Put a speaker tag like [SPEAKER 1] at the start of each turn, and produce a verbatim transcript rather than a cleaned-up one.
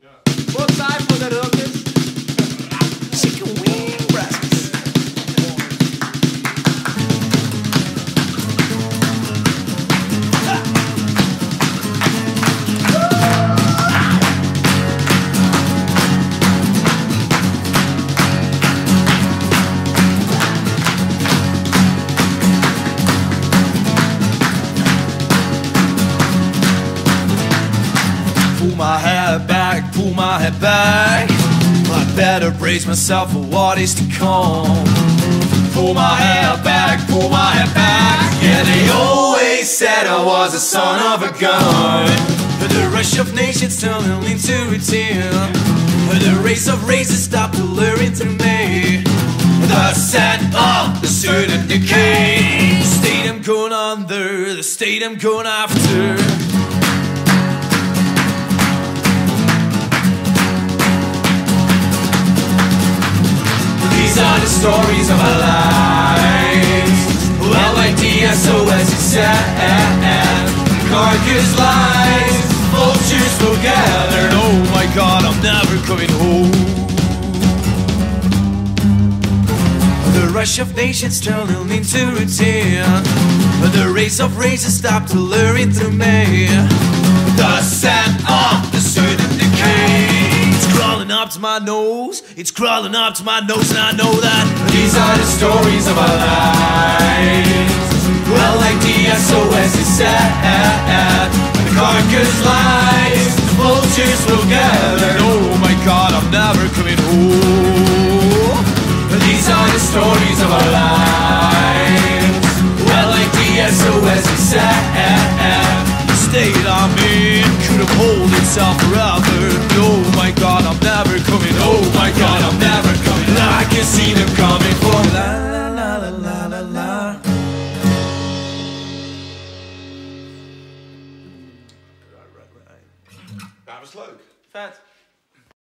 [SPEAKER 1] What time for the rockets?
[SPEAKER 2] Chicken wing breakfast. Pull my hair back, pull my hair back. I better brace myself for what is to come. Pull my hair back, pull my hair back. Yeah, they always said I was a son of a gun. But the rush of nations turning into routine. The race of races stopped alluring to me. The scent of the certain decay. The state I'm going under, the state I'm going after. These are the stories of our lives. Well, like the S O S you said, carcass lies, vultures will gather. Oh my God, I'm never coming home. The rush of nations turning into routine. The race of races stopped alluring to me. The scent of the certain decay. It's crawling up to my nose, it's crawling up to my nose, and I know that these are the stories of our lives. Well, like the S O S is sad, the carcass lies, the vultures will gather. Oh my God, I'm never coming home. These are the stories of our lives. Well, like the S O S is sad, the state I'm in couldn't hold itself forever. Oh my God, I'm never coming. Oh my God, I'm never coming. I can see them coming for la la la la la la. Right, right, right.
[SPEAKER 3] That was leuk.
[SPEAKER 1] Vet.